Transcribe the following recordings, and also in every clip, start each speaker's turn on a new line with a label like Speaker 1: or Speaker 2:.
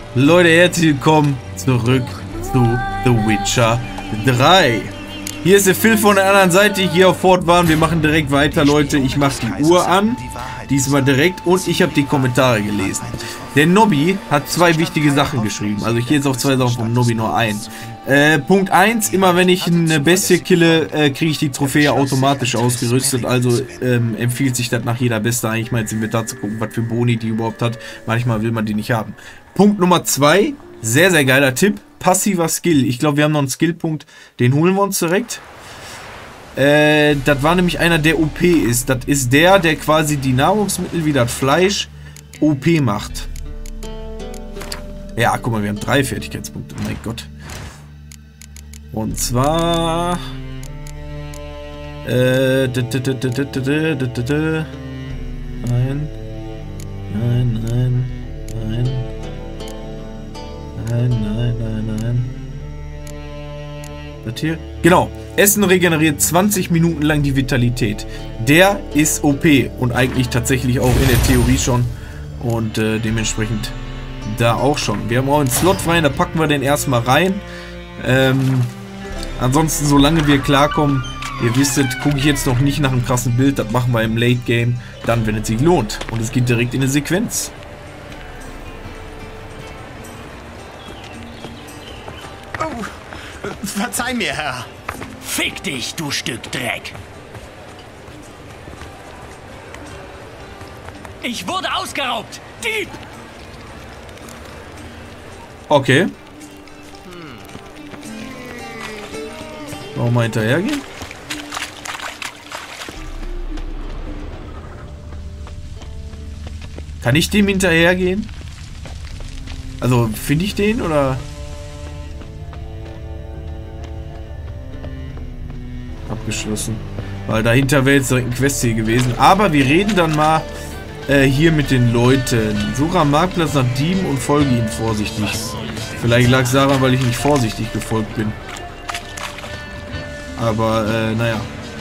Speaker 1: Leute, herzlich willkommen zurück zu The Witcher 3. Hier ist der Phil von der anderen Seite, hier auf Fortwarn. Wir machen direkt weiter, Leute. Ich mache die Uhr an, diesmal direkt, und ich habe die Kommentare gelesen. Der Nobby hat zwei wichtige Sachen geschrieben. Also ich gehe jetzt auf zwei Sachen vom Nobby nur ein. Punkt 1, immer wenn ich eine Bestie kille, kriege ich die Trophäe automatisch ausgerüstet. Also empfiehlt sich das nach jeder Beste eigentlich mal ins Inventar zu gucken, was für Boni die überhaupt hat. Manchmal will man die nicht haben. Punkt Nummer 2, sehr, sehr geiler Tipp. Passiver Skill. Ich glaube, wir haben noch einen Skillpunkt, den holen wir uns direkt. Das war nämlich einer, der OP ist. Das ist der quasi die Nahrungsmittel wie das Fleisch OP macht. Ja, guck mal, wir haben 3 Fertigkeitspunkte. Oh mein Gott. Und zwar... Nein. Nein, nein, nein. Nein, nein, nein, nein. Das hier? Genau. Essen regeneriert 20 Minuten lang die Vitalität. Der ist OP und eigentlich tatsächlich auch in der Theorie schon. Und dementsprechend da auch schon. Wir haben auch einen Slot rein, da packen wir den erstmal rein. Ansonsten, solange wir klarkommen, ihr wisst, gucke ich jetzt noch nicht nach einem krassen Bild. Das machen wir im Late Game, dann, wenn es sich lohnt. Und es geht direkt in eine Sequenz.
Speaker 2: Oh, verzeih mir, Herr.
Speaker 3: Fick dich, du Stück Dreck. Ich wurde ausgeraubt. Dieb!
Speaker 1: Okay. Wollen wir mal hinterhergehen? Kann ich dem hinterhergehen? Also, finde ich den, oder? Abgeschlossen. Weil dahinter wäre jetzt direkt ein Quest hier gewesen. Aber wir reden dann mal hier mit den Leuten. Suche am Marktplatz nach Dieben und folge ihnen vorsichtig. Vielleicht lag es daran, weil ich nicht vorsichtig gefolgt bin. Aber, naja.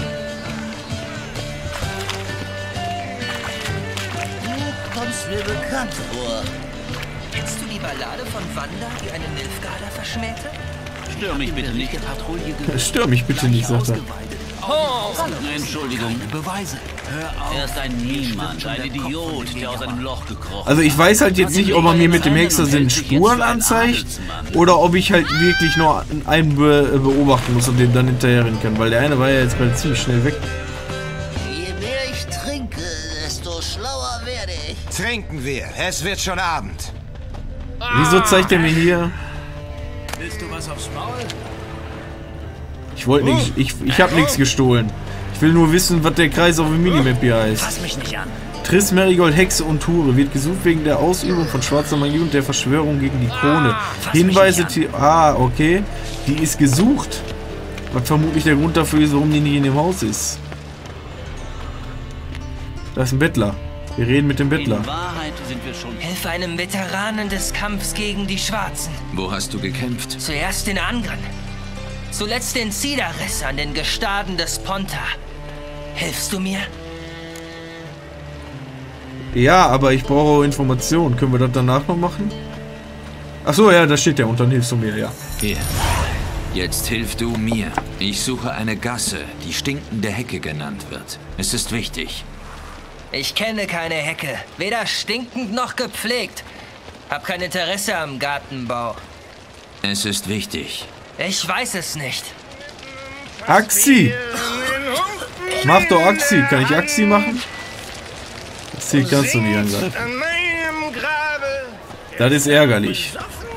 Speaker 4: Du kommst mir bekannt vor. Kennst du die Ballade von Wanda, die eine Nilfgaarder verschmähte?
Speaker 3: Stör mich bitte nicht.
Speaker 1: Stör mich bitte nicht, sagt er.
Speaker 3: Oh, Entschuldigung. Beweise. Er ist ein Niemand, ein Idiot, der aus einem Loch gekrochen.
Speaker 1: Also ich weiß halt jetzt nicht, ob er mir mit dem Hexersinn Spuren anzeigt oder ob ich halt wirklich nur einen beobachten muss und den dann hinterherrennen kann, weil der eine war ja jetzt bald ziemlich schnell weg.
Speaker 4: Je mehr ich trinke, desto schlauer werde ich.
Speaker 2: Trinken wir. Es wird schon Abend.
Speaker 1: Wieso zeigt er mir hier?
Speaker 3: Willst du was aufs Maul?
Speaker 1: Ich wollte nichts, ich habe nichts gestohlen. Ich will nur wissen, was der Kreis auf dem Minimap hier heißt.
Speaker 3: Fass mich nicht an.
Speaker 1: Triss, Marigold, Hexe und Hure wird gesucht wegen der Ausübung von schwarzer Magie und der Verschwörung gegen die Krone. Hinweise... okay. Die ist gesucht. Was vermutlich der Grund dafür ist, warum die nicht in dem Haus ist. Da ist ein Bettler. Wir reden mit dem Bettler.
Speaker 3: In Wahrheit sind wir schon...
Speaker 4: Helfe einem Veteranen des Kampfs gegen die Schwarzen.
Speaker 5: Wo hast du gekämpft?
Speaker 4: Zuerst in Angren. Zuletzt in Cidaris an den Gestaden des Ponta. Hilfst du mir?
Speaker 1: Ja, aber ich brauche Informationen. Können wir das danach noch machen? Achso, ja, da steht der. Und dann hilfst du mir, ja.
Speaker 5: Hier. Jetzt hilf du mir. Ich suche eine Gasse, die stinkende Hecke genannt wird. Es ist wichtig.
Speaker 4: Ich kenne keine Hecke. Weder stinkend noch gepflegt. Hab kein Interesse am Gartenbau.
Speaker 5: Es ist wichtig.
Speaker 4: Ich weiß es nicht.
Speaker 1: Axi! Mach doch Axi. Kann ich Axi machen? Das Ziel kannst du nicht angreifen. Das ist ärgerlich.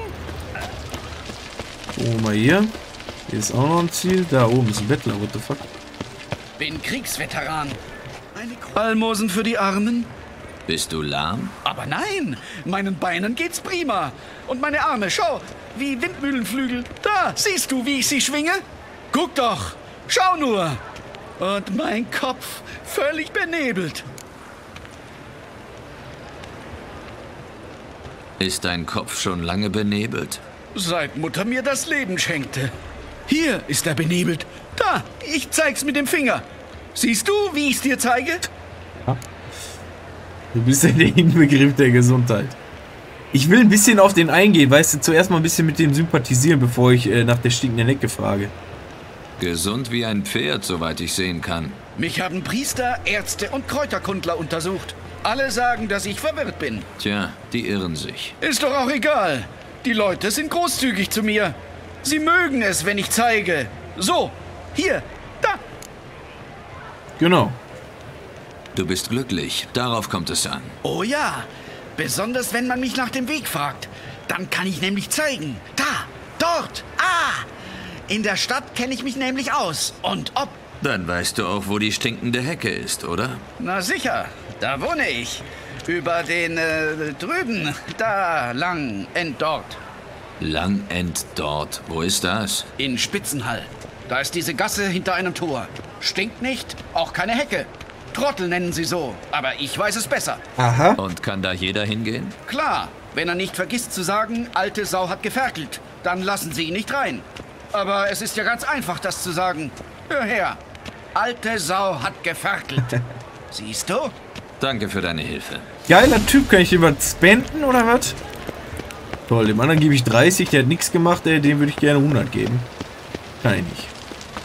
Speaker 1: Gucken wir mal hier. Hier ist auch noch ein Ziel. Da oben ist ein Bettler. What the fuck?
Speaker 3: Bin Kriegsveteran. Almosen für die Armen?
Speaker 5: Bist du lahm?
Speaker 6: Aber nein, meinen Beinen geht's prima. Und meine Arme, schau, wie Windmühlenflügel. Da, siehst du, wie ich sie schwinge? Guck doch, schau nur. Und mein Kopf völlig benebelt.
Speaker 5: Ist dein Kopf schon lange benebelt?
Speaker 6: Seit Mutter mir das Leben schenkte. Hier ist er benebelt. Da, ich zeig's mit dem Finger. Siehst du, wie ich's dir zeige?
Speaker 1: Ja. Du bist ja der Inbegriff der Gesundheit. Ich will ein bisschen auf den eingehen, weißt du, zuerst mal ein bisschen mit dem sympathisieren, bevor ich nach der stinkenden Hecke frage.
Speaker 5: Gesund wie ein Pferd, soweit ich sehen kann.
Speaker 6: Mich haben Priester, Ärzte und Kräuterkundler untersucht. Alle sagen, dass ich verwirrt bin.
Speaker 5: Tja, die irren sich.
Speaker 6: Ist doch auch egal. Die Leute sind großzügig zu mir. Sie mögen es, wenn ich zeige. So, hier, da.
Speaker 1: Genau.
Speaker 5: Du bist glücklich, darauf kommt es an.
Speaker 6: Oh ja, besonders wenn man mich nach dem Weg fragt. Dann kann ich nämlich zeigen. Da, dort, in der Stadt kenne ich mich nämlich aus. Und ob...
Speaker 5: Dann weißt du auch, wo die stinkende Hecke ist, oder?
Speaker 6: Na sicher, da wohne ich. Über den, drüben, da lang, dort.
Speaker 5: Lang dort. Wo ist das?
Speaker 6: In Spitzenhall. Da ist diese Gasse hinter einem Tor. Stinkt nicht, auch keine Hecke. Trottel nennen sie so, aber ich weiß es besser.
Speaker 1: Aha.
Speaker 5: Und kann da jeder hingehen?
Speaker 6: Klar, wenn er nicht vergisst zu sagen, alte Sau hat geferkelt, dann lassen sie ihn nicht rein. Aber es ist ja ganz einfach, das zu sagen. Hör her, alte Sau hat geferkelt. Siehst du?
Speaker 5: Danke für deine Hilfe.
Speaker 1: Geiler Typ, kann ich dem was spenden oder was? Toll, dem anderen gebe ich 30, der hat nichts gemacht, dem würde ich gerne 100 geben. Kann ich nicht.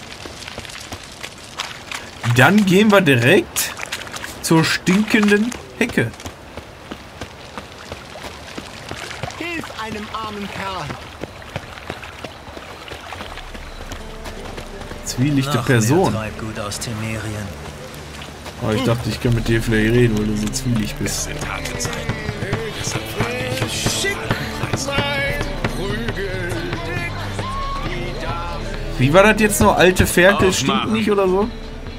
Speaker 1: Dann gehen wir direkt zur stinkenden Hecke.
Speaker 2: Hilf einem armen Kerl.
Speaker 1: Zwielichte Person.
Speaker 4: Treibgut aus Temerien.
Speaker 1: Oh, ich dachte, ich kann mit dir vielleicht reden, weil du so zwielig bist. Wie war das jetzt noch? Alte Ferkel stinkt nicht oder so?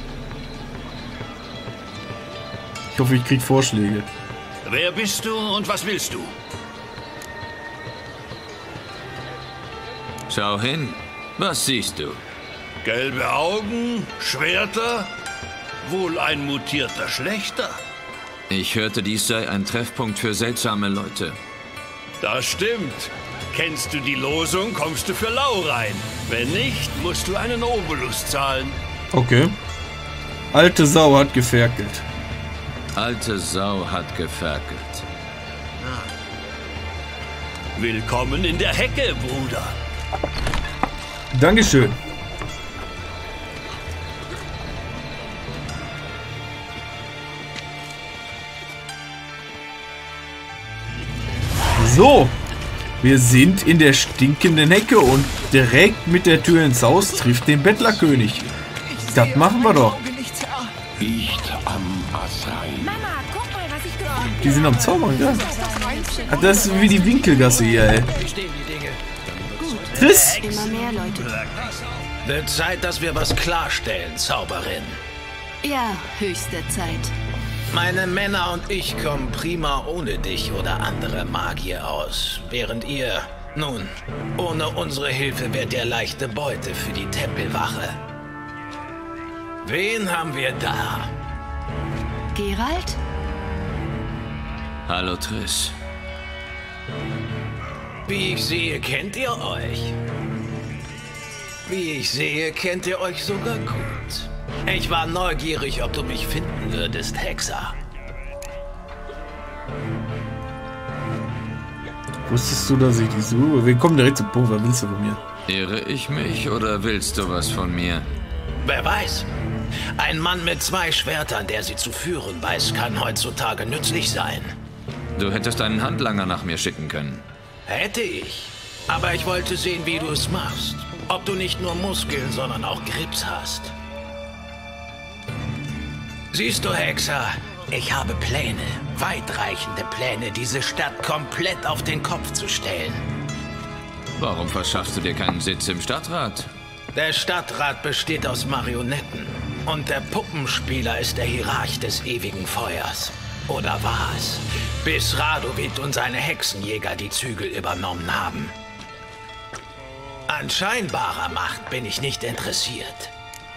Speaker 1: Ich hoffe, ich krieg Vorschläge.
Speaker 3: Wer bist du und was willst du?
Speaker 5: Schau hin. Was siehst du?
Speaker 3: Gelbe Augen, Schwerter, wohl ein mutierter Schlächter.
Speaker 5: Ich hörte, dies sei ein Treffpunkt für seltsame Leute.
Speaker 3: Das stimmt. Kennst du die Losung, kommst du für lau rein. Wenn nicht, musst du einen Obolus zahlen.
Speaker 1: Okay. Alte Sau hat geferkelt.
Speaker 5: Alte Sau hat geferkelt.
Speaker 3: Willkommen in der Hecke, Bruder.
Speaker 1: Dankeschön. So, wir sind in der stinkenden Hecke und direkt mit der Tür ins Haus trifft den Bettlerkönig. Das machen wir doch.
Speaker 7: Nicht am Asrein.
Speaker 8: Mama, guck mal, was ich gefunden habe.
Speaker 1: Die sind am Zaubern, ja? Ach, das ist wie die Winkelgasse hier, ey. Chris!
Speaker 8: Immer mehr Leute.
Speaker 9: Wird Zeit, dass wir was klarstellen, Zauberin.
Speaker 8: Ja, höchste Zeit.
Speaker 9: Meine Männer und ich kommen prima ohne dich oder andere Magier aus. Während ihr, nun, ohne unsere Hilfe wärt ihr leichte Beute für die Tempelwache. Wen haben wir da?
Speaker 8: Geralt?
Speaker 5: Hallo Triss.
Speaker 9: Wie ich sehe, kennt ihr euch. Wie ich sehe, kennt ihr euch sogar gut. Ich war neugierig, ob du mich finden würdest, Hexer.
Speaker 1: Wusstest du, dass ich die suche? Wir kommen direkt zum Punkt. Was willst du von mir?
Speaker 5: Irre ich mich oder willst du was von mir?
Speaker 9: Wer weiß. Ein Mann mit 2 Schwertern, der sie zu führen weiß, kann heutzutage nützlich sein.
Speaker 5: Du hättest einen Handlanger nach mir schicken können.
Speaker 9: Hätte ich. Aber ich wollte sehen, wie du es machst. Ob du nicht nur Muskeln, sondern auch Grips hast. Siehst du, Hexer, ich habe Pläne, weitreichende Pläne, diese Stadt komplett auf den Kopf zu stellen.
Speaker 5: Warum verschaffst du dir keinen Sitz im Stadtrat?
Speaker 9: Der Stadtrat besteht aus Marionetten. Und der Puppenspieler ist der Hierarch des ewigen Feuers. Oder war es? Bis Radovid und seine Hexenjäger die Zügel übernommen haben. An scheinbarer Macht bin ich nicht interessiert.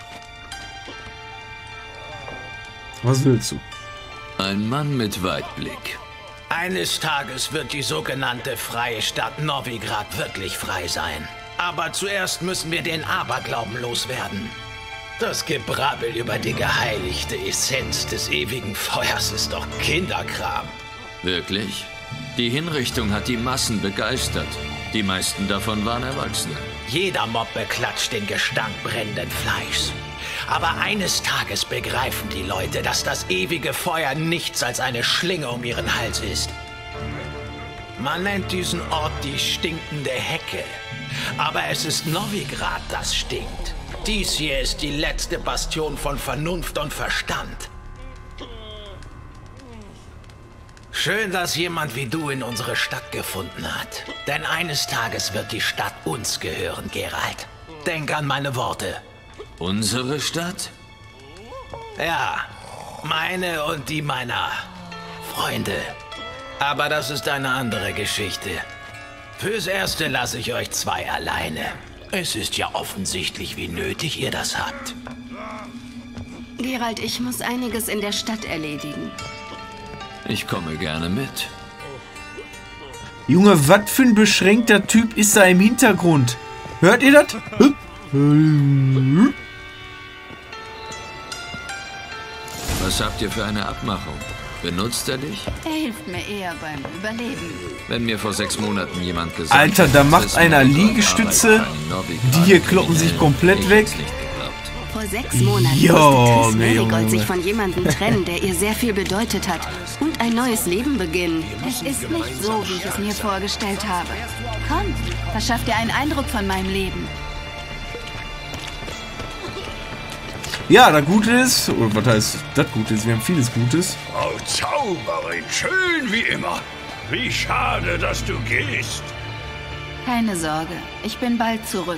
Speaker 1: Was willst du?
Speaker 5: Ein Mann mit Weitblick.
Speaker 9: Eines Tages wird die sogenannte freie Stadt Novigrad wirklich frei sein. Aber zuerst müssen wir den Aberglauben loswerden. Das Gebrabbel über die geheiligte Essenz des ewigen Feuers ist doch Kinderkram.
Speaker 5: Wirklich? Die Hinrichtung hat die Massen begeistert. Die meisten davon waren Erwachsene.
Speaker 9: Jeder Mob beklatscht den Gestank brennenden Fleischs. Aber eines Tages begreifen die Leute, dass das ewige Feuer nichts als eine Schlinge um ihren Hals ist. Man nennt diesen Ort die stinkende Hecke. Aber es ist Novigrad, das stinkt. Dies hier ist die letzte Bastion von Vernunft und Verstand. Schön, dass jemand wie du in unsere Stadt gefunden hat. Denn eines Tages wird die Stadt uns gehören, Geralt. Denk an meine Worte.
Speaker 5: Unsere Stadt?
Speaker 9: Ja, meine und die meiner Freunde. Aber das ist eine andere Geschichte. Fürs Erste lasse ich euch zwei alleine. Es ist ja offensichtlich, wie nötig ihr das habt.
Speaker 8: Geralt, ich muss einiges in der Stadt erledigen.
Speaker 5: Ich komme gerne mit.
Speaker 1: Junge, was für ein beschränkter Typ ist da im Hintergrund? Hört ihr das?
Speaker 5: Was habt ihr für eine Abmachung? Benutzt er dich?
Speaker 8: Er hilft mir eher beim Überleben.
Speaker 5: Wenn mir vor 6 Monaten jemand gesagt hat,
Speaker 1: Alter, da macht einer Liegestütze. Die hier kloppen sich komplett weg.
Speaker 8: Vor 6 Monaten musste Triss Merigold sich von jemandem trennen, der ihr sehr viel bedeutet hat. Und ein neues Leben beginnen. Es ist nicht so, wie ich es mir vorgestellt habe. Komm, verschaff dir einen Eindruck von meinem Leben.
Speaker 1: Ja, das Gute ist, oder was heißt das Gute ist, wir haben vieles Gutes.
Speaker 3: Frau Zauberin, schön wie immer. Wie schade, dass du gehst.
Speaker 8: Keine Sorge, ich bin bald zurück.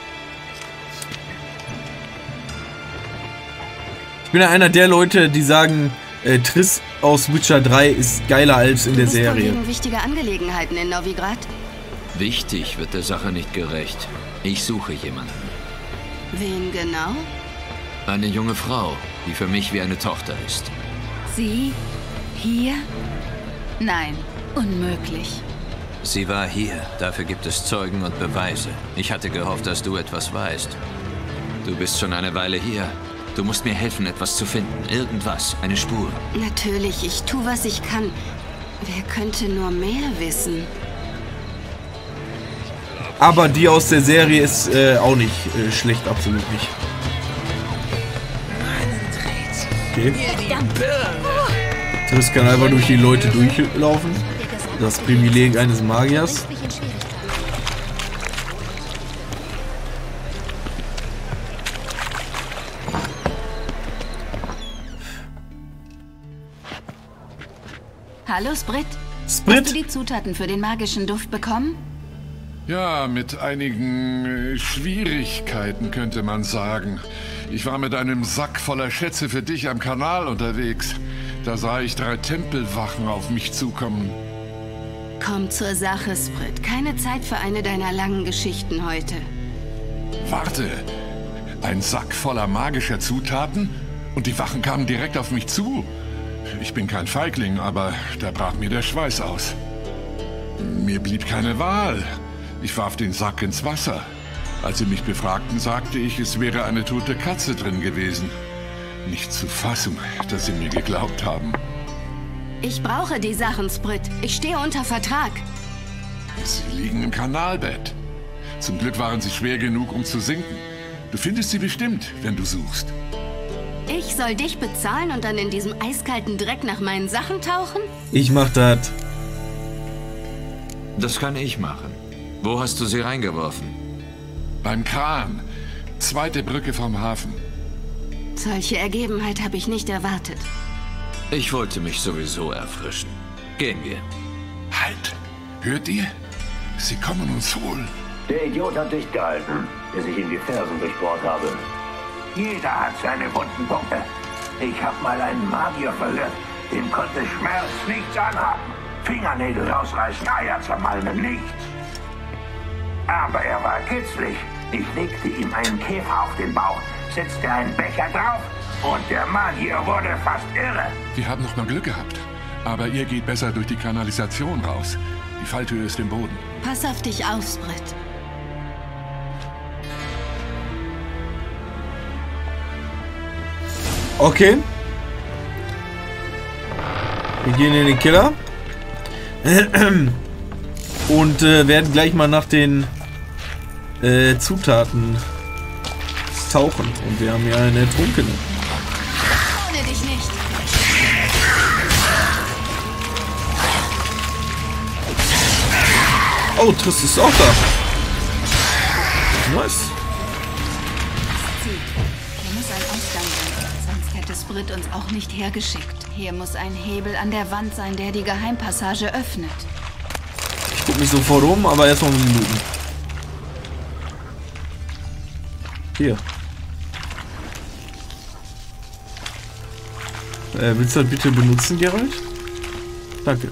Speaker 1: Ich bin ja einer der Leute, die sagen, Triss aus Witcher 3 ist geiler als in der Serie.
Speaker 8: Du bist wegen wichtiger Angelegenheiten in Novigrad?
Speaker 5: Wichtig wird der Sache nicht gerecht. Ich suche jemanden.
Speaker 8: Wen genau?
Speaker 5: Eine junge Frau, die für mich wie eine Tochter ist.
Speaker 8: Sie? Hier? Nein, unmöglich.
Speaker 5: Sie war hier. Dafür gibt es Zeugen und Beweise. Ich hatte gehofft, dass du etwas weißt. Du bist schon eine Weile hier. Du musst mir helfen, etwas zu finden. Irgendwas, eine Spur.
Speaker 8: Natürlich, ich tue, was ich kann. Wer könnte nur mehr wissen?
Speaker 1: Aber die aus der Serie ist auch nicht schlecht, absolut nicht. Okay. Triss kann einfach durch die Leute durchlaufen. Das Privileg eines Magiers.
Speaker 8: Hallo, Sprit.
Speaker 1: Sprit?
Speaker 8: Hast du die Zutaten für den magischen Duft bekommen?
Speaker 7: Ja, mit einigen Schwierigkeiten könnte man sagen. Ich war mit einem Sack voller Schätze für dich am Kanal unterwegs. Da sah ich 3 Tempelwachen auf mich zukommen.
Speaker 8: Komm zur Sache, Sprit. Keine Zeit für eine deiner langen Geschichten heute.
Speaker 7: Warte, ein Sack voller magischer Zutaten? Und die Wachen kamen direkt auf mich zu? Ich bin kein Feigling, aber da brach mir der Schweiß aus. Mir blieb keine Wahl. Ich warf den Sack ins Wasser. Als sie mich befragten, sagte ich, es wäre eine tote Katze drin gewesen. Nicht zu fassen, dass sie mir geglaubt haben.
Speaker 8: Ich brauche die Sachen, Sprit. Ich stehe unter Vertrag.
Speaker 7: Sie liegen im Kanalbett. Zum Glück waren sie schwer genug, um zu sinken. Du findest sie bestimmt, wenn du suchst.
Speaker 8: Ich soll dich bezahlen und dann in diesem eiskalten Dreck nach meinen Sachen tauchen?
Speaker 1: Ich mach das.
Speaker 5: Das kann ich machen. Wo hast du sie reingeworfen?
Speaker 7: Beim Kran. 2. Brücke vom Hafen.
Speaker 8: Solche Ergebenheit habe ich nicht erwartet.
Speaker 5: Ich wollte mich sowieso erfrischen. Gehen wir.
Speaker 7: Halt! Hört ihr? Sie kommen uns holen.
Speaker 10: Der Idiot hat dicht gehalten, der sich in die Fersen durchbohrt habe. Jeder hat seine wunden Punkte. Ich habe mal einen Magier verhört, dem konnte Schmerz nichts anhaben. Fingernägel rausreißen, Eier zermalmen, nichts. Aber er war kitzlig. Ich legte ihm einen Käfer auf den Bauch, setzte einen Becher drauf und der Magier wurde fast irre.
Speaker 7: Wir haben noch mal Glück gehabt. Aber ihr geht besser durch die Kanalisation raus. Die Falltür ist im Boden.
Speaker 8: Pass auf dich auf, Sprit.
Speaker 1: Okay. Wir gehen in den Keller. Und werden gleich mal nach den Zutaten tauchen. Und wir haben hier eine Trunkene.
Speaker 8: Ohne dich nicht.
Speaker 1: Oh, Triss ist auch da. Nice.
Speaker 8: Hier muss ein Ausgang sein, sonst hätte Sprit uns auch nicht hergeschickt. Hier muss ein Hebel an der Wand sein, der die Geheimpassage öffnet.
Speaker 1: Ich guck mich sofort um, aber erstmal Minuten. Hier. Willst du das bitte benutzen, Geralt? Danke.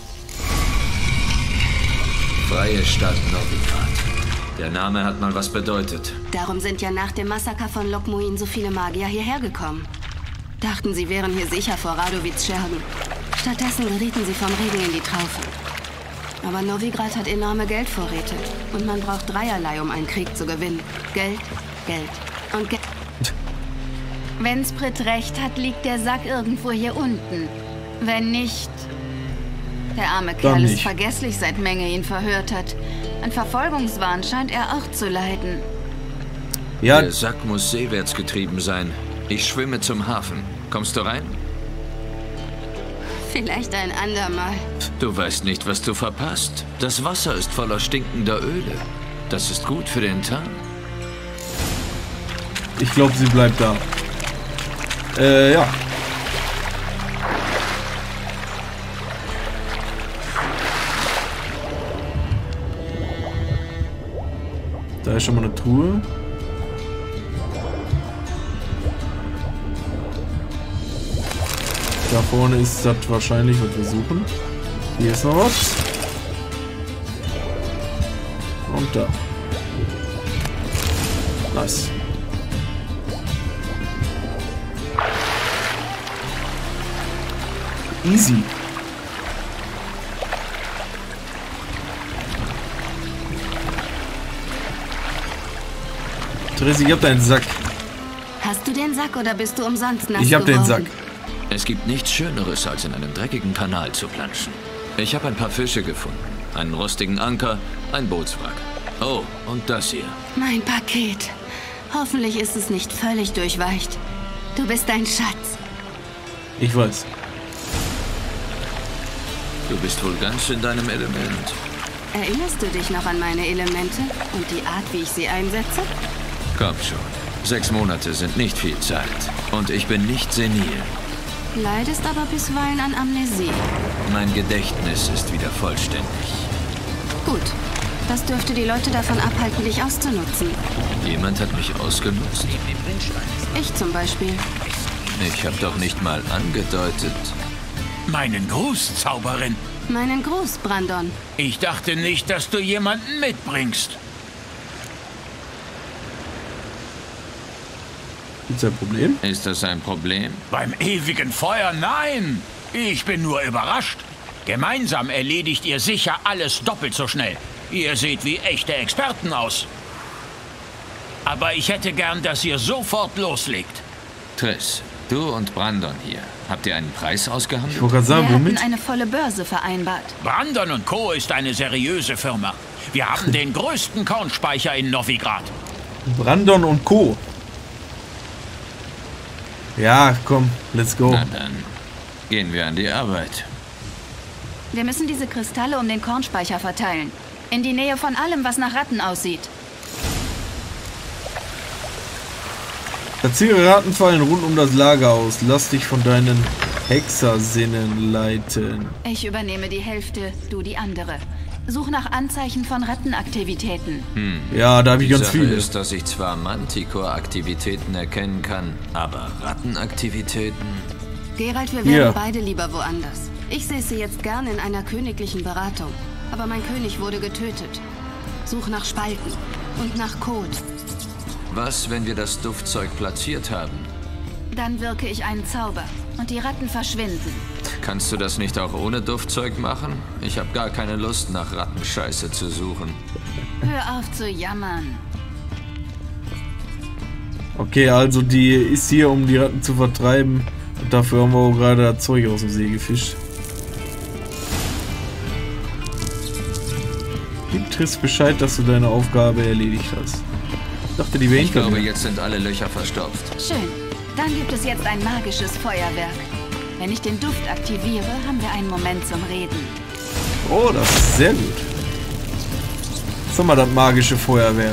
Speaker 5: Freie Stadt Novigrad. Der Name hat mal was bedeutet.
Speaker 8: Darum sind ja nach dem Massaker von Lokmuin so viele Magier hierher gekommen. Dachten, sie wären hier sicher vor Radovids Schergen. Stattdessen gerieten sie vom Regen in die Traufe. Aber Novigrad hat enorme Geldvorräte. Und man braucht dreierlei, um einen Krieg zu gewinnen. Geld, Geld und Geld. Wenn Sprit recht hat, liegt der Sack irgendwo hier unten. Wenn nicht... Der arme Kerl ist vergesslich, seit Menge ihn verhört hat. An Verfolgungswahn scheint er auch zu leiden.
Speaker 5: Ja. Der Sack muss seewärts getrieben sein. Ich schwimme zum Hafen. Kommst du rein?
Speaker 8: Vielleicht ein andermal.
Speaker 5: Du weißt nicht, was du verpasst. Das Wasser ist voller stinkender Öle. Das ist gut für den Tarn.
Speaker 1: Ich glaube, sie bleibt da. Ja. Da ist schon mal eine Truhe. Da vorne ist das wahrscheinlich, was wir suchen. Hier ist noch was. Und da. Nice. Easy. Therese, ich hab deinen Sack.
Speaker 8: Hast du den Sack oder bist du umsonst nass
Speaker 1: Ich hab den Sack.
Speaker 5: Es gibt nichts Schöneres, als in einem dreckigen Kanal zu planschen. Ich habe ein paar Fische gefunden. Einen rostigen Anker, ein Bootswrack. Oh, und das hier.
Speaker 8: Mein Paket. Hoffentlich ist es nicht völlig durchweicht. Du bist ein Schatz.
Speaker 1: Ich weiß.
Speaker 5: Du bist wohl ganz in deinem Element.
Speaker 8: Erinnerst du dich noch an meine Elemente und die Art, wie ich sie einsetze?
Speaker 5: Komm schon. 6 Monate sind nicht viel Zeit. Und ich bin nicht senil.
Speaker 8: Leidest aber bisweilen an Amnesie.
Speaker 5: Mein Gedächtnis ist wieder vollständig.
Speaker 8: Gut. Das dürfte die Leute davon abhalten, dich auszunutzen.
Speaker 5: Jemand hat mich ausgenutzt?
Speaker 8: Ich zum Beispiel.
Speaker 5: Ich habe doch nicht mal angedeutet.
Speaker 11: Meinen Gruß, Zauberin.
Speaker 8: Meinen Gruß, Brandon.
Speaker 11: Ich dachte nicht, dass du jemanden mitbringst.
Speaker 1: Gibt's ein Problem?
Speaker 5: Ist das ein Problem?
Speaker 11: Beim ewigen Feuer, nein. Ich bin nur überrascht. Gemeinsam erledigt ihr sicher alles doppelt so schnell. Ihr seht wie echte Experten aus. Aber ich hätte gern, dass ihr sofort loslegt.
Speaker 5: Triss, du und Brandon hier. Habt ihr einen Preis ausgehandelt?
Speaker 1: Ich wollte gerade sagen, womit?
Speaker 8: Wir hatten eine volle Börse vereinbart.
Speaker 11: Brandon & Co. ist eine seriöse Firma. Wir haben den größten Kornspeicher in Novigrad.
Speaker 1: Brandon & Co. Ja, komm, let's go.
Speaker 5: Na dann, gehen wir an die Arbeit.
Speaker 8: Wir müssen diese Kristalle um den Kornspeicher verteilen. In die Nähe von allem, was nach Ratten aussieht.
Speaker 1: Platziere Rattenfallen rund um das Lager aus. Lass dich von deinen Hexersinnen leiten.
Speaker 8: Ich übernehme die Hälfte, du die andere. Such nach Anzeichen von Rattenaktivitäten.
Speaker 1: Ja, da habe ich ganz viele.
Speaker 5: Die Sache ist, dass ich zwar Manticore-Aktivitäten erkennen kann, aber Rattenaktivitäten...
Speaker 8: Geralt, wir wären beide lieber woanders. Ich säße jetzt gern in einer königlichen Beratung. Aber mein König wurde getötet. Such nach Spalten und nach Kot.
Speaker 5: Was, wenn wir das Duftzeug platziert haben?
Speaker 8: Dann wirke ich einen Zauber und die Ratten verschwinden.
Speaker 5: Kannst du das nicht auch ohne Duftzeug machen? Ich habe gar keine Lust, nach Rattenscheiße zu suchen.
Speaker 8: Hör auf zu jammern.
Speaker 1: Okay, also die ist hier, um die Ratten zu vertreiben. Und dafür haben wir auch gerade das Zeug aus dem See gefischt. Gib Triss Bescheid, dass du deine Aufgabe erledigt hast. Ich dachte, die wäre
Speaker 5: Ich glaube, jetzt sind alle Löcher verstopft.
Speaker 8: Schön. Dann gibt es jetzt ein magisches Feuerwerk. Wenn ich den Duft aktiviere, haben wir einen Moment zum Reden.
Speaker 1: Oh, das ist sehr gut. Was haben wir, das magische Feuerwerk?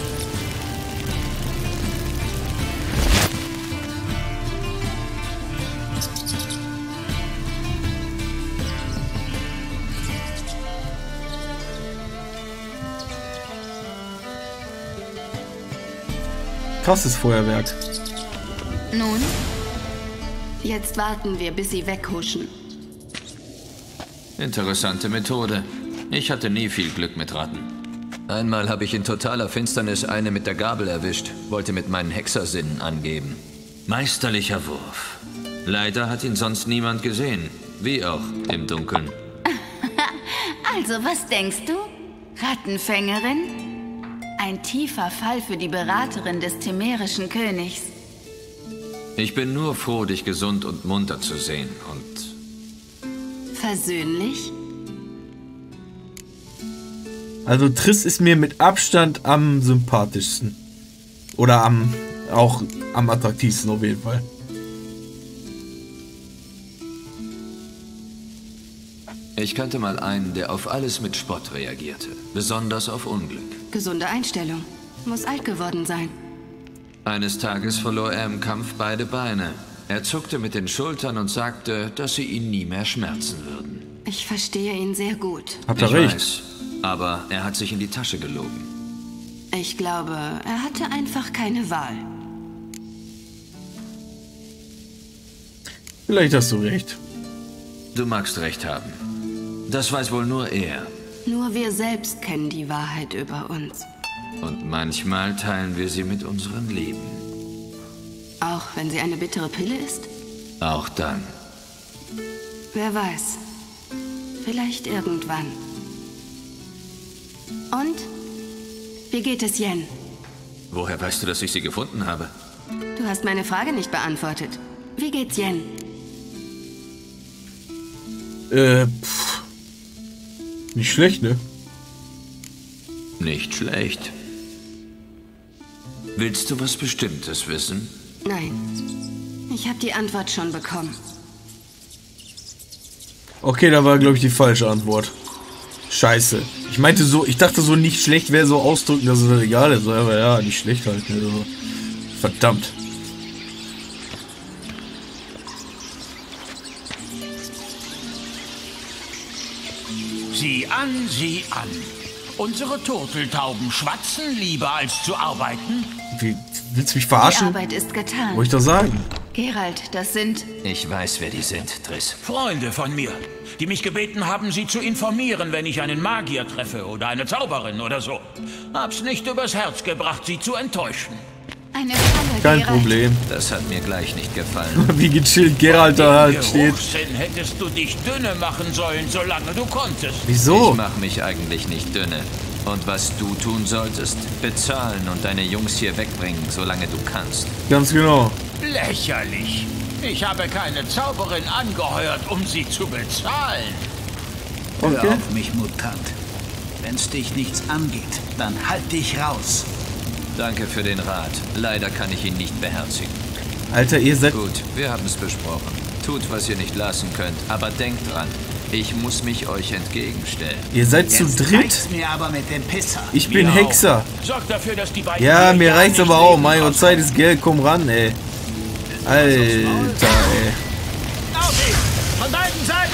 Speaker 1: Krasses Feuerwerk.
Speaker 8: Nun, jetzt warten wir, bis sie weghuschen.
Speaker 5: Interessante Methode. Ich hatte nie viel Glück mit Ratten. Einmal habe ich in totaler Finsternis eine mit der Gabel erwischt, wollte mit meinen Hexersinnen angeben. Meisterlicher Wurf. Leider hat ihn sonst niemand gesehen. Wie auch im Dunkeln.
Speaker 8: Also, was denkst du? Rattenfängerin? Ein tiefer Fall für die Beraterin des temerischen Königs.
Speaker 5: Ich bin nur froh, dich gesund und munter zu sehen und...
Speaker 8: Versöhnlich?
Speaker 1: Also Triss ist mir mit Abstand am sympathischsten. Oder auch am attraktivsten auf jeden Fall.
Speaker 5: Ich kannte mal einen, der auf alles mit Spott reagierte. Besonders auf Unglück.
Speaker 8: Gesunde Einstellung. Muss alt geworden sein.
Speaker 5: Eines Tages verlor er im Kampf beide Beine. Er zuckte mit den Schultern und sagte, dass sie ihn nie mehr schmerzen würden.
Speaker 8: Ich verstehe ihn sehr gut.
Speaker 1: Hat er recht.
Speaker 5: Weiß, aber er hat sich in die Tasche gelogen.
Speaker 8: Ich glaube, er hatte einfach keine Wahl.
Speaker 1: Vielleicht hast du recht.
Speaker 5: Du magst recht haben. Das weiß wohl nur er.
Speaker 8: Nur wir selbst kennen die Wahrheit über uns.
Speaker 5: Und manchmal teilen wir sie mit unserem Leben.
Speaker 8: Auch wenn sie eine bittere Pille ist?
Speaker 5: Auch dann.
Speaker 8: Wer weiß. Vielleicht irgendwann. Und? Wie geht es Yen?
Speaker 5: Woher weißt du, dass ich sie gefunden habe?
Speaker 8: Du hast meine Frage nicht beantwortet. Wie geht's Yen?
Speaker 1: Nicht schlecht, ne?
Speaker 5: Nicht schlecht. Willst du was Bestimmtes wissen?
Speaker 8: Nein. Ich habe die Antwort schon bekommen.
Speaker 1: Okay, da war, glaube ich, die falsche Antwort. Scheiße. Ich dachte so, nicht schlecht wäre so ausdrücken, dass es egal ist. Aber ja, nicht schlecht halt. Also, verdammt.
Speaker 11: Sieh an, sieh an. Unsere Turteltauben schwatzen lieber als zu arbeiten.
Speaker 1: Willst du mich verarschen?
Speaker 8: Die Arbeit ist getan.
Speaker 1: Wollte ich doch sagen.
Speaker 8: Geralt, das sind...
Speaker 5: Ich weiß, wer die sind, Triss.
Speaker 11: Freunde von mir, die mich gebeten haben, sie zu informieren, wenn ich einen Magier treffe oder eine Zauberin oder so. Hab's nicht übers Herz gebracht, sie zu enttäuschen.
Speaker 8: Eine Falle,
Speaker 1: Kein
Speaker 8: Geralt.
Speaker 1: Problem.
Speaker 5: Das hat mir gleich nicht gefallen.
Speaker 1: Wie gechillt Geralt da halt steht.
Speaker 11: Geruchssinn hättest du dich dünne machen sollen, solange du konntest.
Speaker 1: Wieso?
Speaker 5: Ich mach mich eigentlich nicht dünne. Und was du tun solltest? Bezahlen und deine Jungs hier wegbringen, solange du kannst.
Speaker 1: Ganz genau.
Speaker 11: Lächerlich. Ich habe keine Zauberin angeheuert, um sie zu bezahlen.
Speaker 1: Okay.
Speaker 6: Hör auf mich, Mutant. Wenn's dich nichts angeht, dann halt dich raus.
Speaker 5: Danke für den Rat. Leider kann ich ihn nicht beherzigen.
Speaker 1: Alter, ihr seid...
Speaker 5: Gut, wir haben es besprochen. Tut, was ihr nicht lassen könnt. Aber denkt dran, ich muss mich euch entgegenstellen.
Speaker 1: Ihr seid zu dritt?
Speaker 6: Mir aber mit dem Pisser.
Speaker 1: Ich bin Hexer.
Speaker 11: Sorg dafür, dass die beiden
Speaker 1: Ja,
Speaker 11: hier
Speaker 1: mir
Speaker 11: ja
Speaker 1: reicht's
Speaker 11: nicht
Speaker 1: aber auch.
Speaker 11: leben
Speaker 1: Meine
Speaker 11: rauskommen.
Speaker 1: Zeit ist Geld. Komm ran, ey. Alter, ey.
Speaker 11: Auf ihn! Von beiden Seiten!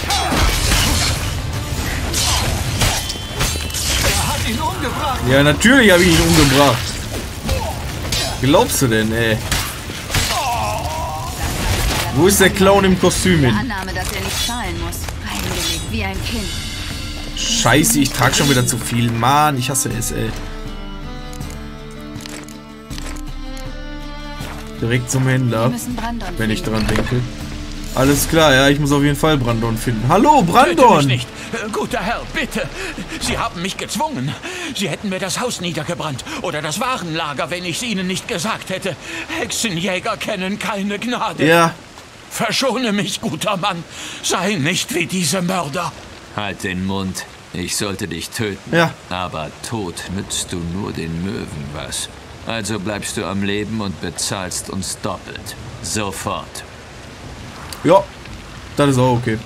Speaker 6: Er hat ihn umgebracht.
Speaker 1: Ja, natürlich habe ich ihn umgebracht. Glaubst du denn, ey? Wo ist der Clown im Kostüm
Speaker 8: Die
Speaker 1: hin?
Speaker 8: Annahme, dass er nicht zahlen muss. Reingelegt wie ein Kind.
Speaker 1: Scheiße, ich trage schon wieder zu viel. Mann, ich hasse es, ey. Direkt zum Händler,
Speaker 8: Wir müssen Brandon
Speaker 1: wenn ich
Speaker 8: finden.
Speaker 1: dran denke. Alles klar, ja, ich muss auf jeden Fall Brandon finden. Hallo,
Speaker 11: Töte
Speaker 1: Brandon!
Speaker 11: mich nicht. Guter Herr, bitte. Sie haben mich gezwungen. Sie hätten mir das Haus niedergebrannt oder das Warenlager, wenn ich es Ihnen nicht gesagt hätte. Hexenjäger kennen keine Gnade.
Speaker 1: Ja,
Speaker 11: Verschone mich, guter Mann. Sei nicht wie diese Mörder.
Speaker 5: Halt den Mund. Ich sollte dich töten.
Speaker 1: Ja.
Speaker 5: Aber tot nützt du nur den Möwen was. Also bleibst du am Leben und bezahlst uns doppelt. Sofort.
Speaker 1: Ja, das ist auch okay.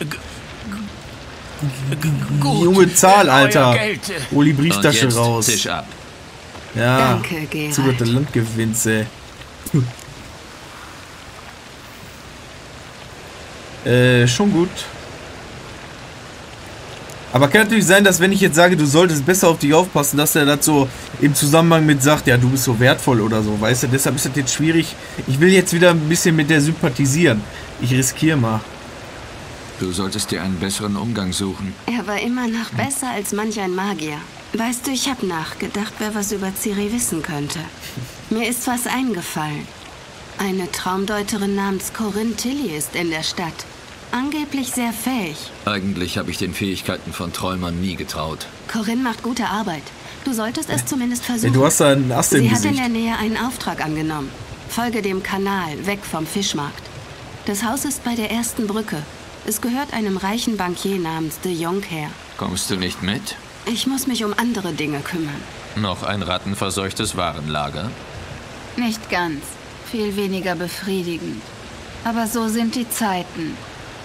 Speaker 11: Gut.
Speaker 1: Junge Zahl, Alter.
Speaker 11: Euer Geld.
Speaker 1: Hol die Brieftasche
Speaker 5: Und jetzt
Speaker 1: raus.
Speaker 5: Tisch ab.
Speaker 1: Ja,
Speaker 8: Danke, Geralt.
Speaker 1: zu der Landgewinze. Schon gut. Aber kann natürlich sein, dass wenn ich jetzt sage, du solltest besser auf dich aufpassen, dass er das so im Zusammenhang mit sagt, ja, du bist so wertvoll oder so, weißt du? Deshalb ist das jetzt schwierig. Ich will jetzt wieder ein bisschen mit der sympathisieren. Ich riskiere mal.
Speaker 5: Du solltest dir einen besseren Umgang suchen.
Speaker 8: Er war immer noch besser als manch ein Magier. Weißt du, ich habe nachgedacht, wer was über Ciri wissen könnte. Mir ist was eingefallen. Eine Traumdeuterin namens Corinne Tilly ist in der Stadt. Angeblich sehr fähig.
Speaker 5: Eigentlich habe ich den Fähigkeiten von Träumern nie getraut.
Speaker 8: Corinne macht gute Arbeit. Du solltest es zumindest versuchen.
Speaker 1: Ey, du hast da einen Ast im
Speaker 8: Sie hat
Speaker 1: Gesicht.
Speaker 8: in der Nähe einen Auftrag angenommen. Folge dem Kanal, weg vom Fischmarkt. Das Haus ist bei der ersten Brücke. Es gehört einem reichen Bankier namens de Jonker.
Speaker 5: Kommst du nicht mit?
Speaker 8: Ich muss mich um andere Dinge kümmern.
Speaker 5: Noch ein rattenverseuchtes Warenlager?
Speaker 12: Nicht ganz. Viel weniger befriedigend. Aber so sind die Zeiten.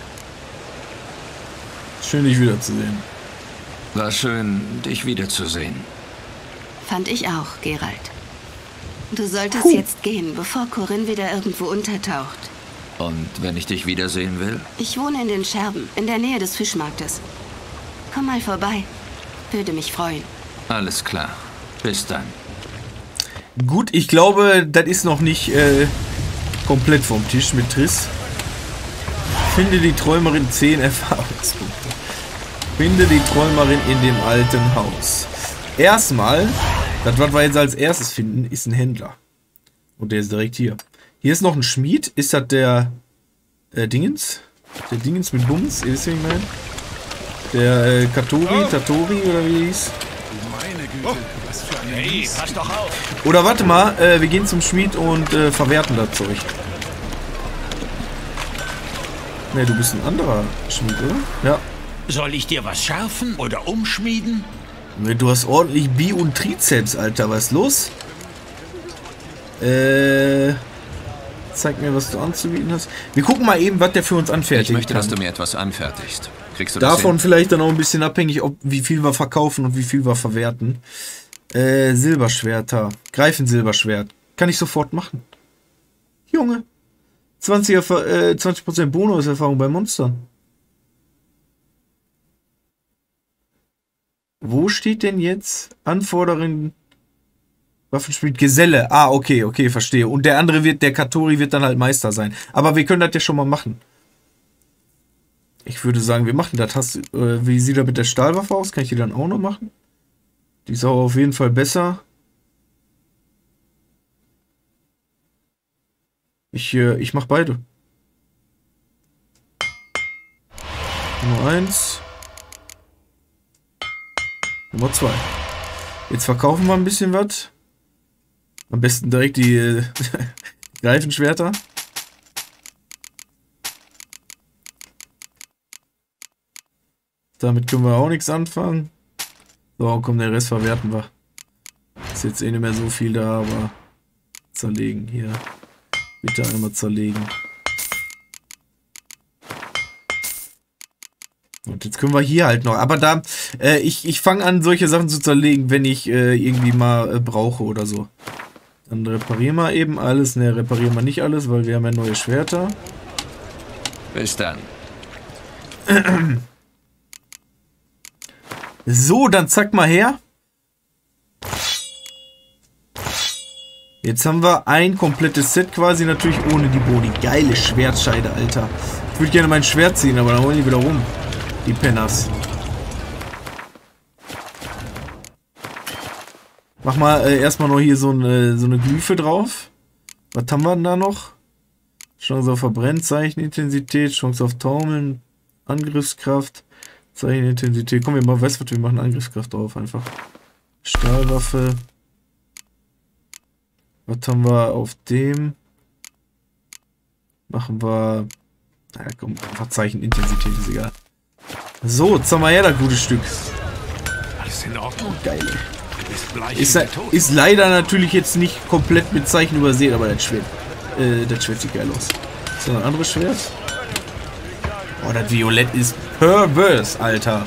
Speaker 1: Schön, dich wiederzusehen.
Speaker 5: War schön, dich wiederzusehen.
Speaker 8: Fand ich auch, Geralt. Du solltest jetzt gehen, bevor Corinne wieder irgendwo untertaucht.
Speaker 5: Und wenn ich dich wiedersehen will?
Speaker 8: Ich wohne in den Scherben, in der Nähe des Fischmarktes. Komm mal vorbei. Würde mich freuen.
Speaker 5: Alles klar. Bis dann.
Speaker 1: Gut, ich glaube, das ist noch nicht komplett vom Tisch mit Triss. Finde die Träumerin 10 Erfahrungspunkte. Finde die Träumerin in dem alten Haus. Erstmal, das, was wir jetzt als erstes finden, ist ein Händler. Und der ist direkt hier. Hier ist noch ein Schmied. Ist das der Dingens? Der Dingens mit Bums? Ihr wisst, wie ich meine? Der Tatori oder wie hieß?
Speaker 7: Meine Güte, was für ein
Speaker 9: Hey, pass doch auf!
Speaker 1: Oder warte mal, wir gehen zum Schmied und verwerten das Zeug. Ne, du bist ein anderer Schmied, oder? Ja.
Speaker 11: Soll ich dir was schärfen oder umschmieden?
Speaker 1: Du hast ordentlich Bi- und Trizeps, Alter. Was ist los? Zeig mir, was du anzubieten hast. Wir gucken mal eben, was der für uns anfertigt.
Speaker 5: Ich möchte,
Speaker 1: kann.
Speaker 5: dass du mir etwas anfertigst. Kriegst du das
Speaker 1: Davon
Speaker 5: hin?
Speaker 1: vielleicht dann auch ein bisschen abhängig, wie viel wir verkaufen und wie viel wir verwerten. Silberschwerter. Greifensilberschwert. Kann ich sofort machen. Junge. 20% Bonuserfahrung bei Monstern. Wo steht denn jetzt Anforderungen? Waffenschmied Geselle. Ah, okay, verstehe. Und der andere der Katori wird dann halt Meister sein. Aber wir können das ja schon mal machen. Ich würde sagen, wir machen das. Wie sieht er mit der Stahlwaffe aus? Kann ich die dann auch noch machen? Die ist auch auf jeden Fall besser. Ich mache beide. Nummer 1. Nummer 2. Jetzt verkaufen wir ein bisschen was. Am besten direkt die Greifenschwerter. Damit können wir auch nichts anfangen. So, komm, den Rest verwerten wir. Ist jetzt eh nicht mehr so viel da, aber zerlegen hier. Bitte einmal zerlegen. Und jetzt können wir hier halt noch. Aber da, ich fange an, solche Sachen zu zerlegen, wenn ich irgendwie mal brauche oder so. Dann reparieren wir eben alles. Ne, reparieren wir nicht alles, weil wir haben ja neue Schwerter.
Speaker 5: Bis dann.
Speaker 1: So, dann zack mal her. Jetzt haben wir ein komplettes Set quasi, natürlich ohne die Boni. Geile Schwertscheide, Alter. Ich würde gerne mein Schwert ziehen, aber dann holen die wieder rum. Die Penners. Mach mal erstmal noch hier so eine Glyphe drauf. Was haben wir denn da noch? Chance auf Verbrennzeichen-Intensität, Chance auf Taumeln, Angriffskraft, Zeichenintensität. Komm, weißt du was, wir machen Angriffskraft drauf einfach. Stahlwaffe. Was haben wir auf dem? Machen wir... Na komm, einfach Zeichenintensität, ist egal. So, jetzt haben wir her, das gute Stück.
Speaker 7: in Ordnung?
Speaker 1: Geil. Ist leider natürlich jetzt nicht komplett mit Zeichen übersehen, aber das Schwert sieht geil aus. Ist da noch ein anderes Schwert? Oh, das Violett ist perverse, Alter.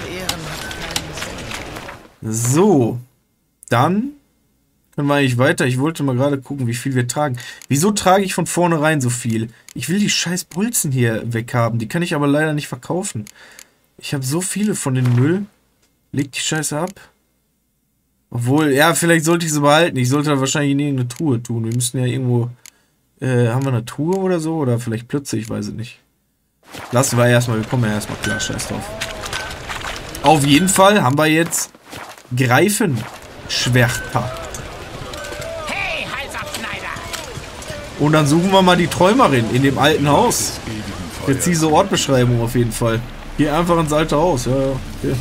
Speaker 1: So. Dann können wir eigentlich weiter. Ich wollte mal gerade gucken, wie viel wir tragen. Wieso trage ich von vornherein so viel? Ich will die scheiß Bolzen hier weghaben. Die kann ich aber leider nicht verkaufen. Ich habe so viele von den Müll. Leg die Scheiße ab. Obwohl, ja, vielleicht sollte ich sie behalten. Ich sollte da wahrscheinlich in irgendeine Truhe tun. Wir müssen ja irgendwo... haben wir eine Truhe oder so? Oder vielleicht Plötze? Ich weiß es nicht. Lassen wir erstmal. Wir kommen ja erstmal klar. Scheiß drauf. Auf jeden Fall haben wir jetzt Greifenschwerter.
Speaker 9: Hey, Halsabschneider!
Speaker 1: Und dann suchen wir mal die Träumerin in dem alten Haus. Präzise Ortbeschreibung auf jeden Fall. Geh einfach ins alte Haus. Ja, ja. Okay.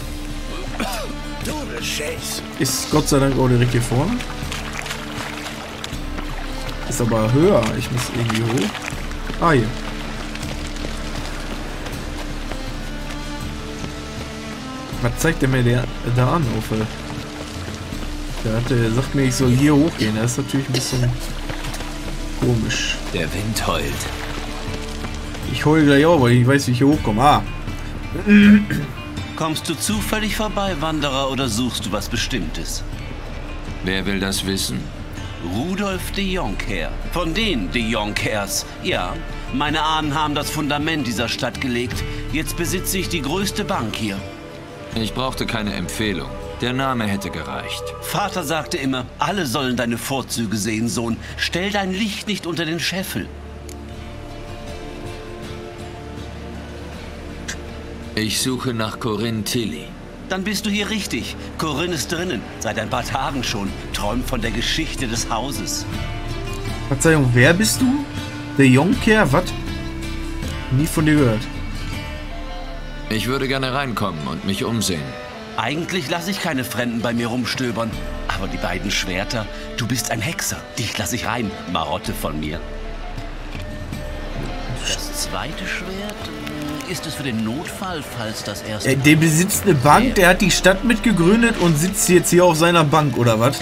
Speaker 1: Ist Gott sei Dank auch direkt hier vorne. Ist aber höher. Ich muss irgendwie hoch. Ah, hier. Was zeigt der mir da an, Ofe? Der sagt mir, ich soll hier hochgehen. Das ist natürlich ein bisschen komisch.
Speaker 5: Der Wind heult.
Speaker 1: Ich heule gleich auch, weil ich weiß, wie ich hier hochkomme. Ah.
Speaker 13: Kommst du zufällig vorbei, Wanderer, oder suchst du was Bestimmtes?
Speaker 5: Wer will das wissen?
Speaker 13: Rudolf de Jonker. Von den de Jonkers. Ja, meine Ahnen haben das Fundament dieser Stadt gelegt. Jetzt besitze ich die größte Bank hier.
Speaker 5: Ich brauchte keine Empfehlung. Der Name hätte gereicht.
Speaker 13: Vater sagte immer, alle sollen deine Vorzüge sehen, Sohn. Stell dein Licht nicht unter den Scheffel.
Speaker 5: Ich suche nach Corinne Tilly.
Speaker 13: Dann bist du hier richtig. Corinne ist drinnen, seit ein paar Tagen schon. Träumt von der Geschichte des Hauses.
Speaker 1: Verzeihung, wer bist du? Der Jonker? Was? Nie von dir gehört.
Speaker 5: Ich würde gerne reinkommen und mich umsehen.
Speaker 13: Eigentlich lasse ich keine Fremden bei mir rumstöbern. Aber die beiden Schwerter, du bist ein Hexer. Dich lasse ich rein. Marotte von mir. Das zweite Schwert... Ist es für den Notfall, falls das erste...
Speaker 1: Der besitzt eine Bank, der hat die Stadt mitgegründet und sitzt jetzt hier auf seiner Bank, oder was?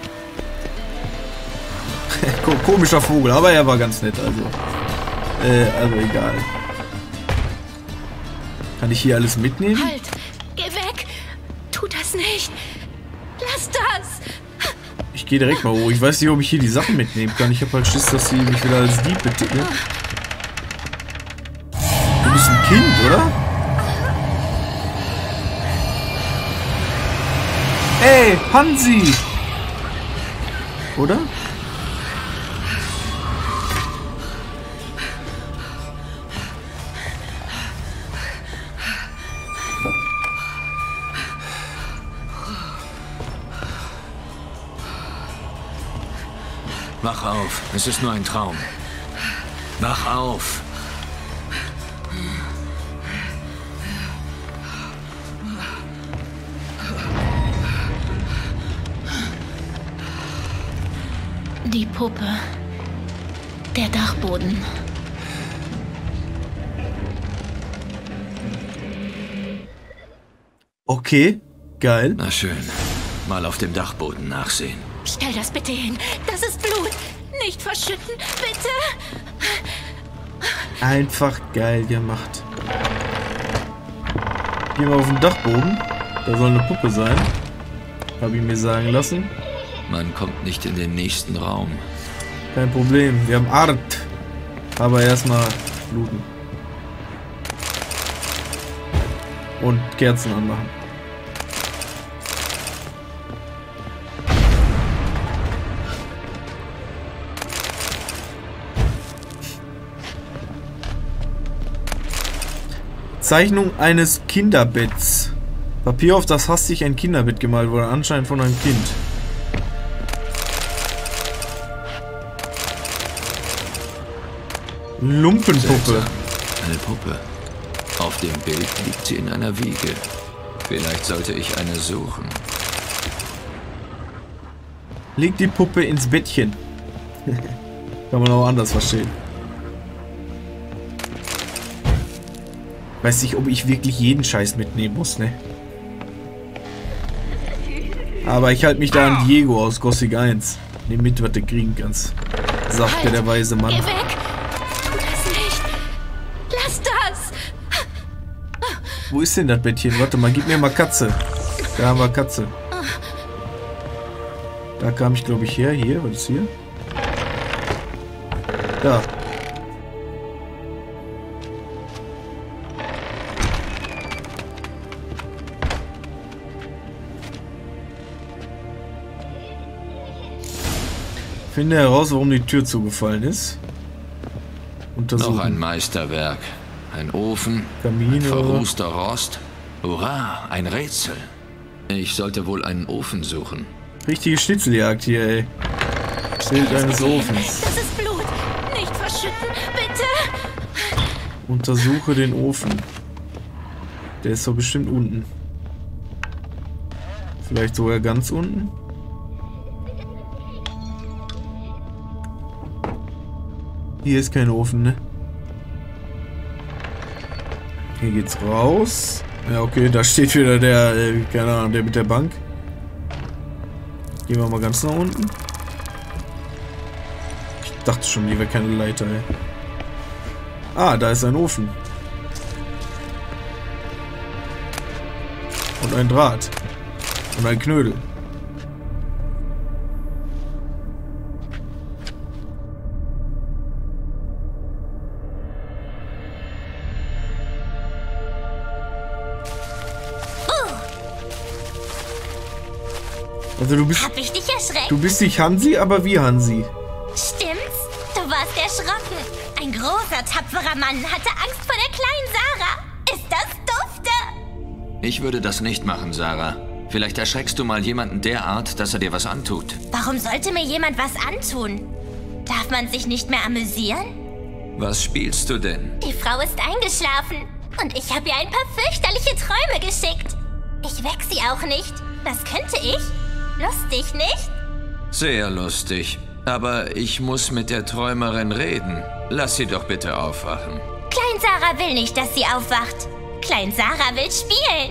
Speaker 1: Komischer Vogel, aber er war ganz nett, also egal. Kann ich hier alles mitnehmen?
Speaker 8: Halt! Geh weg! Tu das nicht! Lass das!
Speaker 1: Ich gehe direkt mal hoch. Ich weiß nicht, ob ich hier die Sachen mitnehmen kann. Ich habe halt Schiss, dass sie mich wieder als Dieb betiteln. Du bist ein Kind, oder? Ey, Hansi! Oder?
Speaker 5: Wach auf, es ist nur ein Traum. Wach auf!
Speaker 12: Die Puppe. Der Dachboden.
Speaker 1: Okay, geil.
Speaker 5: Na schön. Mal auf dem Dachboden nachsehen.
Speaker 8: Stell das bitte hin. Das ist Blut. Nicht verschütten, bitte.
Speaker 1: Einfach geil gemacht. Gehen wir auf den Dachboden. Da soll eine Puppe sein. Habe ich mir sagen lassen.
Speaker 5: Man kommt nicht in den nächsten Raum.
Speaker 1: Kein Problem. Wir haben Art. Aber erstmal bluten. Und Kerzen anmachen. Zeichnung eines Kinderbetts. Papier, auf das hastig ein Kinderbett gemalt wurde, anscheinend von einem Kind. Lumpenpuppe.
Speaker 5: Seltsam. Eine Puppe. Auf dem Bild liegt sie in einer Wiege. Vielleicht sollte ich eine suchen.
Speaker 1: Leg die Puppe ins Bettchen. Kann man auch anders verstehen. Weiß nicht, ob ich wirklich jeden Scheiß mitnehmen muss, ne? Aber ich halte mich da an Diego aus Gothic 1. Nimm mit, was du kriegen kannst. Sagte der weise Mann.
Speaker 8: Geh weg! Das nicht! Lass das!
Speaker 1: Wo ist denn das Bettchen? Warte mal, gib mir mal Katze. Da haben wir Katze. Da kam ich, glaube ich, her. Hier, was ist hier? Da. Finde heraus, warum die Tür zugefallen ist. Untersuchen.
Speaker 5: Noch ein Meisterwerk. Ein Ofen,
Speaker 1: Kamine.
Speaker 5: Ein verrußter Rost. Hurra, ein Rätsel. Ich sollte wohl einen Ofen suchen.
Speaker 1: Richtige Schnitzeljagd hier, ey. Schild eines Ofens.
Speaker 8: Das ist Blut. Nicht verschütten, bitte.
Speaker 1: Untersuche den Ofen. Der ist doch bestimmt unten. Vielleicht sogar ganz unten. Hier ist kein Ofen, ne? Hier geht's raus. Ja, okay, da steht wieder der, keine Ahnung, der mit der Bank. Gehen wir mal ganz nach unten. Ich dachte schon, hier wäre keine Leiter, ey. Ah, da ist ein Ofen. Und ein Draht. Und ein Knödel. Also du bist.
Speaker 8: Hab ich dich erschreckt?
Speaker 1: Du bist nicht Hansi, aber wie Hansi.
Speaker 8: Stimmt's? Du warst erschrocken. Ein großer, tapferer Mann hatte Angst vor der kleinen Sarah. Ist das dufte?
Speaker 5: Ich würde das nicht machen, Sarah. Vielleicht erschreckst du mal jemanden derart, dass er dir was antut.
Speaker 8: Warum sollte mir jemand was antun? Darf man sich nicht mehr amüsieren?
Speaker 5: Was spielst du denn?
Speaker 8: Die Frau ist eingeschlafen. Und ich habe ihr ein paar fürchterliche Träume geschickt. Ich weck sie auch nicht. Das könnte ich. Lustig, nicht?
Speaker 5: Sehr lustig. Aber ich muss mit der Träumerin reden. Lass sie doch bitte aufwachen.
Speaker 8: Klein Sarah will nicht, dass sie aufwacht. Klein Sarah will spielen.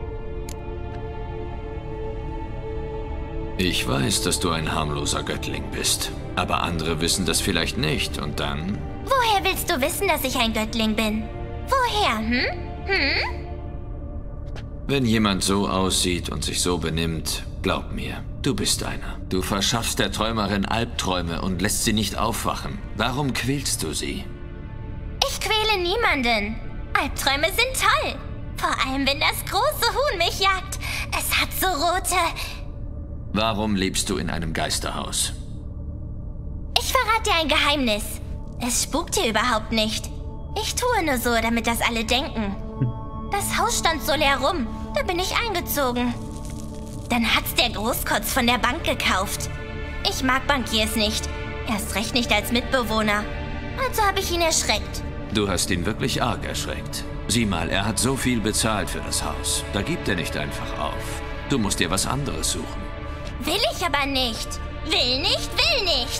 Speaker 5: Ich weiß, dass du ein harmloser Göttling bist. Aber andere wissen das vielleicht nicht und dann...
Speaker 8: Woher willst du wissen, dass ich ein Göttling bin? Woher,
Speaker 5: Wenn jemand so aussieht und sich so benimmt, glaub mir, du bist einer. Du verschaffst der Träumerin Albträume und lässt sie nicht aufwachen. Warum quälst du sie?
Speaker 8: Ich quäle niemanden. Albträume sind toll. Vor allem, wenn das große Huhn mich jagt. Es hat so rote...
Speaker 5: Warum lebst du in einem Geisterhaus?
Speaker 8: Ich verrate dir ein Geheimnis. Es spukt hier überhaupt nicht. Ich tue nur so, damit das alle denken. Das Haus stand so leer rum. Da bin ich eingezogen. Dann hat's der Großkotz von der Bank gekauft. Ich mag Bankiers nicht. Erst recht nicht als Mitbewohner. Also habe ich ihn erschreckt.
Speaker 5: Du hast ihn wirklich arg erschreckt. Sieh mal, er hat so viel bezahlt für das Haus. Da gibt er nicht einfach auf. Du musst dir was anderes suchen.
Speaker 8: Will ich aber nicht. Will nicht, will nicht.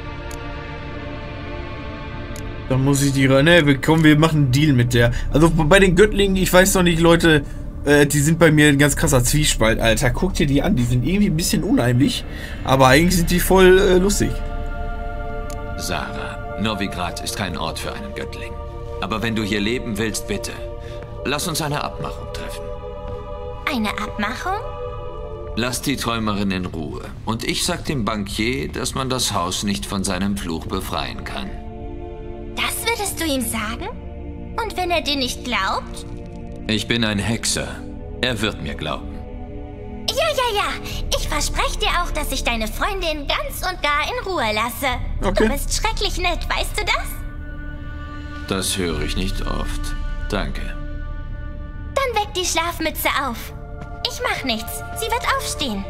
Speaker 1: Dann muss ich die rein. Ne, komm, wir machen einen Deal mit der. Also bei den Göttlingen, ich weiß noch nicht, Leute, die sind bei mir ein ganz krasser Zwiespalt, Alter. Guck dir die an, die sind irgendwie ein bisschen unheimlich, aber eigentlich sind die voll lustig.
Speaker 5: Sarah, Novigrad ist kein Ort für einen Göttling. Aber wenn du hier leben willst, bitte, lass uns eine Abmachung treffen.
Speaker 8: Eine Abmachung?
Speaker 5: Lass die Träumerin in Ruhe. Und ich sag dem Bankier, dass man das Haus nicht von seinem Fluch befreien kann.
Speaker 8: Das würdest du ihm sagen? Und wenn er dir nicht glaubt?
Speaker 5: Ich bin ein Hexer. Er wird mir glauben.
Speaker 8: Ja. Ich verspreche dir auch, dass ich deine Freundin ganz und gar in Ruhe lasse.
Speaker 1: Okay.
Speaker 8: Du bist schrecklich nett, weißt du das?
Speaker 5: Das höre ich nicht oft. Danke.
Speaker 8: Dann weck die Schlafmütze auf. Ich mach nichts. Sie wird aufstehen.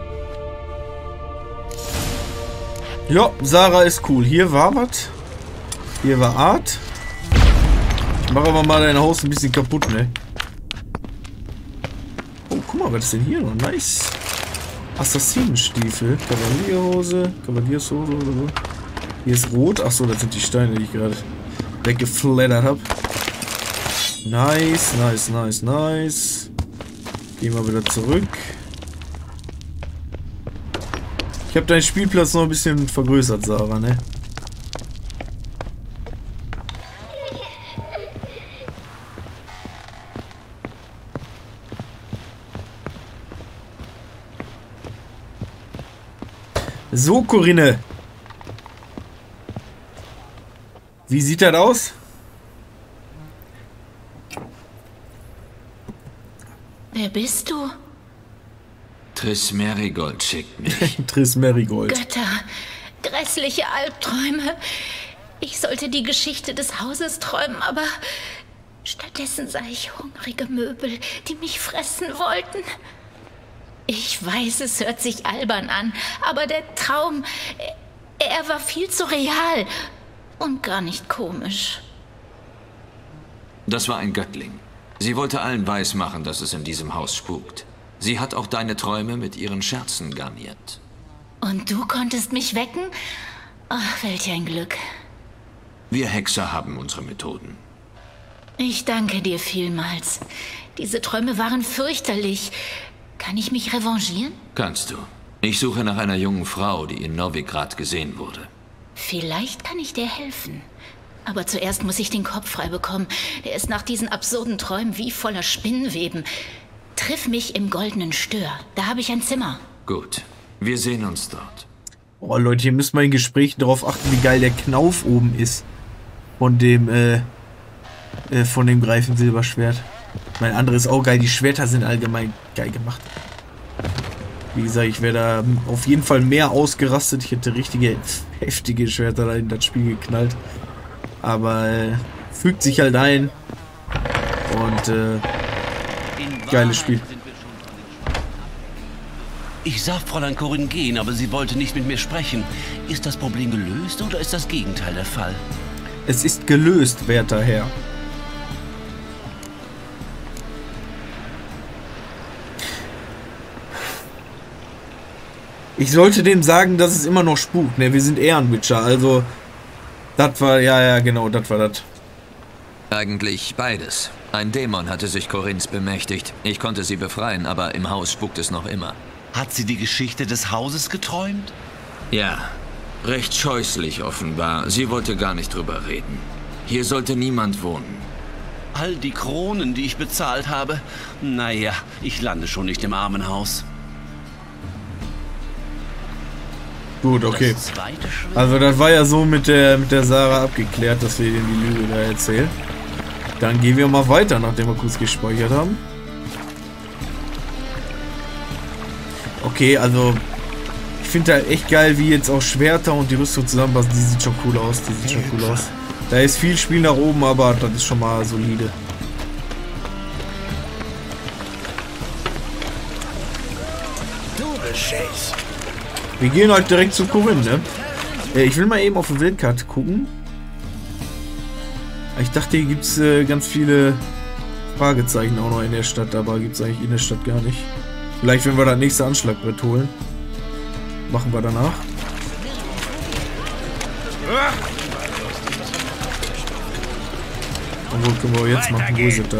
Speaker 1: Ja, Sarah ist cool. Hier war was. Hier war Art. Mach aber mal dein Haus ein bisschen kaputt, ne? Oh, guck mal, was ist denn hier noch? Nice. Assassinenstiefel. Kavalierhose. Kavaliershose oder so. Hier ist rot. Achso, das sind die Steine, die ich gerade weggeflattert habe. Nice. Gehen wir wieder zurück. Ich habe deinen Spielplatz noch ein bisschen vergrößert, Sarah, ne? So, Corinne. Wie sieht das aus?
Speaker 12: Wer bist du?
Speaker 5: Triss Merigold schickt mich.
Speaker 1: Triss Merigold.
Speaker 12: Götter, grässliche Albträume. Ich sollte die Geschichte des Hauses träumen, aber stattdessen sah ich hungrige Möbel, die mich fressen wollten. Ich weiß, es hört sich albern an, aber der Traum, er war viel zu real und gar nicht komisch.
Speaker 5: Das war ein Göttling. Sie wollte allen weismachen, dass es in diesem Haus spukt. Sie hat auch deine Träume mit ihren Scherzen garniert.
Speaker 12: Und du konntest mich wecken? Ach, welch ein Glück.
Speaker 5: Wir Hexer haben unsere Methoden.
Speaker 12: Ich danke dir vielmals. Diese Träume waren fürchterlich. Kann ich mich revanchieren?
Speaker 5: Kannst du. Ich suche nach einer jungen Frau, die in Novigrad gesehen wurde.
Speaker 12: Vielleicht kann ich dir helfen. Aber zuerst muss ich den Kopf frei bekommen. Der ist nach diesen absurden Träumen wie voller Spinnenweben. Triff mich im Goldenen Stör. Da habe ich ein Zimmer.
Speaker 5: Gut. Wir sehen uns dort.
Speaker 1: Oh, Leute, hier müsst mal in Gesprächen darauf achten, wie geil der Knauf oben ist. Von dem Greifensilberschwert. Mein anderes auch geil. Die Schwerter sind allgemein geil gemacht. Wie gesagt, ich wäre da auf jeden Fall mehr ausgerastet. Ich hätte richtige, heftige Schwerter da in das Spiel geknallt. Aber fügt sich halt ein. Und geiles Spiel.
Speaker 13: Ich sah Fräulein Corinne gehen, aber sie wollte nicht mit mir sprechen. Ist das Problem gelöst oder ist das Gegenteil der Fall?
Speaker 1: Es ist gelöst, werter Herr. Ich sollte dem sagen, dass es immer noch spukt. Ne, wir sind Ehrenwitcher, also das war, ja, genau, das war das.
Speaker 5: Eigentlich beides. Ein Dämon hatte sich Corinnes bemächtigt. Ich konnte sie befreien, aber im Haus spukt es noch immer.
Speaker 13: Hat sie die Geschichte des Hauses geträumt?
Speaker 5: Ja, recht scheußlich offenbar. Sie wollte gar nicht drüber reden. Hier sollte niemand wohnen.
Speaker 13: All die Kronen, die ich bezahlt habe. Naja, ich lande schon nicht im Armenhaus.
Speaker 1: Gut, okay. Also das war ja so mit der Sarah abgeklärt, dass wir ihr die Lüge da erzählen. Dann gehen wir mal weiter, nachdem wir kurz gespeichert haben. Okay, also ich finde halt echt geil, wie jetzt auch Schwerter und die Rüstung zusammenpassen. Die sieht schon cool aus, Da ist viel Spiel nach oben, aber das ist schon mal solide. Wir gehen halt direkt zu Corinne, ne? Ich will mal eben auf die Weltkarte gucken. Ich dachte, hier gibt es ganz viele Fragezeichen auch noch in der Stadt, aber gibt es eigentlich in der Stadt gar nicht. Vielleicht, wenn wir das nächste Anschlagbrett holen. Machen wir danach. Und wo können wir jetzt machen? Wo sind da?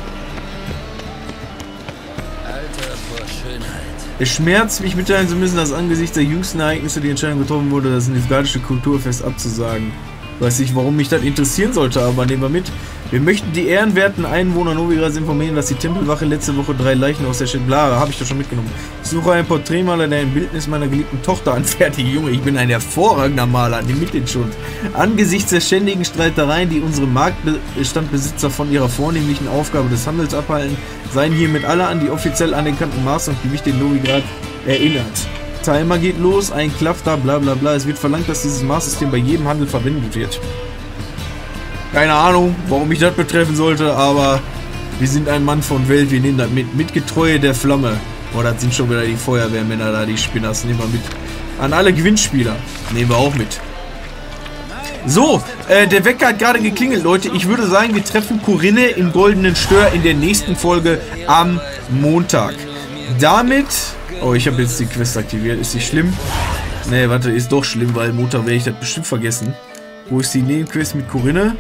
Speaker 1: Es schmerzt mich mitteilen zu müssen, dass angesichts der jüngsten Ereignisse die Entscheidung getroffen wurde, das nilfgaardische Kulturfest abzusagen. Weiß nicht, warum mich das interessieren sollte, aber nehmen wir mit. Wir möchten die ehrenwerten Einwohner Novigrads informieren, dass die Tempelwache letzte Woche 3 Leichen aus der Stadt Blara, habe ich doch schon mitgenommen. Ich suche einen Porträtmaler, der ein Bildnis meiner geliebten Tochter anfertigt. Junge, ich bin ein hervorragender Maler, nimm mit den Schuld. Angesichts der ständigen Streitereien, die unsere Marktstandbesitzer von ihrer vornehmlichen Aufgabe des Handels abhalten, seien hiermit alle an die offiziell anerkannten Maße und Gewichte in Novigrad erinnert. Timer geht los, ein Klafter, bla bla bla. Es wird verlangt, dass dieses Maßsystem bei jedem Handel verwendet wird. Keine Ahnung, warum mich das betreffen sollte, aber wir sind ein Mann von Welt, wir nehmen das mit. Mitgetreue der Flamme. Boah, das sind schon wieder die Feuerwehrmänner da, die Spinners. Nehmen wir mit. An alle Gewinnspieler. Nehmen wir auch mit. So, der Wecker hat gerade geklingelt, Leute. Ich würde sagen, wir treffen Corinne im Goldenen Stör in der nächsten Folge am Montag. Damit... Oh, ich habe jetzt die Quest aktiviert. Ist die schlimm? Nee, warte, ist doch schlimm, weil Montag werde ich das bestimmt vergessen. Wo ist die Nebenquest mit Corinne?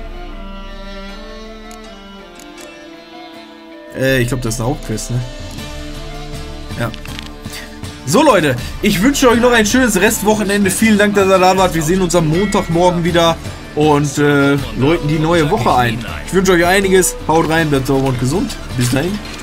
Speaker 1: Ich glaube, das ist eine Hauptquest, ne? Ja. So Leute, ich wünsche euch noch ein schönes Restwochenende. Vielen Dank, dass ihr da wart. Wir sehen uns am Montagmorgen wieder und läuten die neue Woche ein. Ich wünsche euch einiges. Haut rein, bleibt sauber und gesund. Bis dahin.